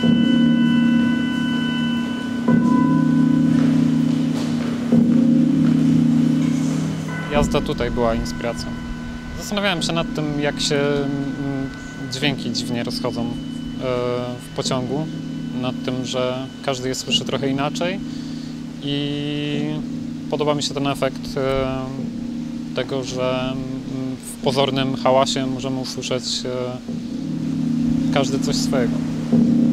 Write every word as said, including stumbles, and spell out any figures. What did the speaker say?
Jazda tutaj była inspiracją. Zastanawiałem się nad tym, jak się dźwięki dziwnie rozchodzą w pociągu, nad tym, że każdy je słyszy trochę inaczej i podoba mi się ten efekt tego, że w pozornym hałasie możemy usłyszeć każdy coś swojego.